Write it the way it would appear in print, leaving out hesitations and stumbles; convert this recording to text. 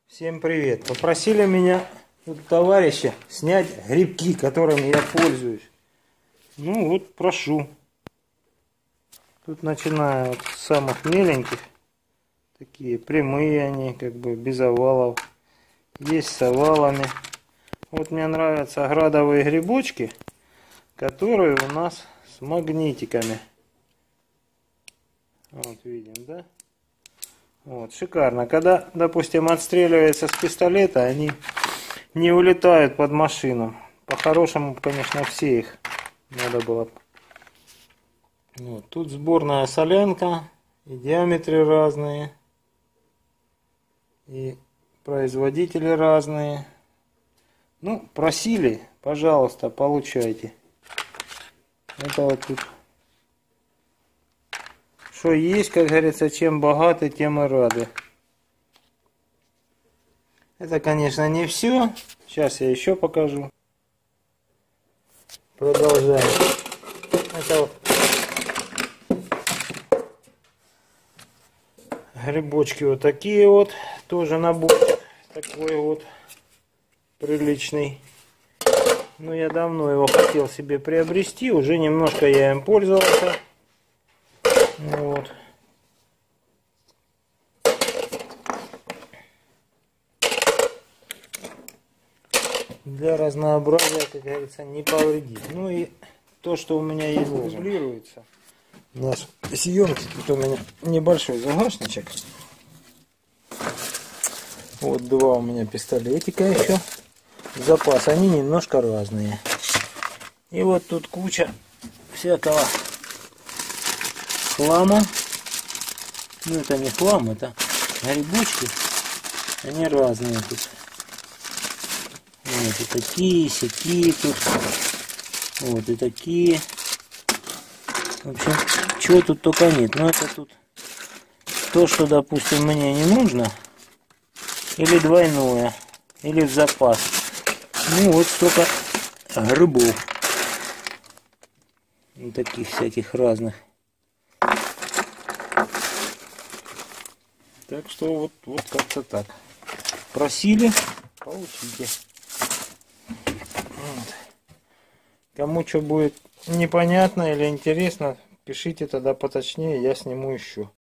Всем привет! Попросили меня тут товарищи снять грибки, которыми я пользуюсь. Ну вот, прошу. Тут начиная от самых меленьких. Такие прямые они, как бы без овалов. Есть с овалами. Вот мне нравятся градовые грибочки, которые у нас с магнитиками. Вот видим, да? Вот, шикарно. Когда, допустим, отстреливается с пистолета, они не улетают под машину. По-хорошему, конечно, все их надо было. Вот, тут сборная солянка, и диаметры разные, и производители разные. Ну, просили, пожалуйста, получайте. Это вот тут. Что есть, как говорится, чем богаты, тем и рады. Это, конечно, не все. Сейчас я еще покажу. Продолжаем. Это вот грибочки вот такие вот. Тоже набор такой вот приличный. Но я давно его хотел себе приобрести. Уже немножко я им пользовался. Вот. Для разнообразия, как говорится, не повредит. Ну и то, что у меня есть, дублируется. У нас съемки, тут у меня небольшой загашничек. Вот два у меня пистолетика еще. Запас, они немножко разные. И вот тут куча всякого хлама. Ну это не хлам, это грибочки. Они разные тут. Вот и такие, сякие тут. Вот и такие. В общем, чего тут только нет. Но это тут то, что, допустим, мне не нужно. Или двойное. Или в запас. Ну вот столько грибов. Вот таких всяких разных. Так что вот как-то так. Просили, получите. Вот. Кому что будет непонятно или интересно, пишите тогда поточнее, я сниму еще.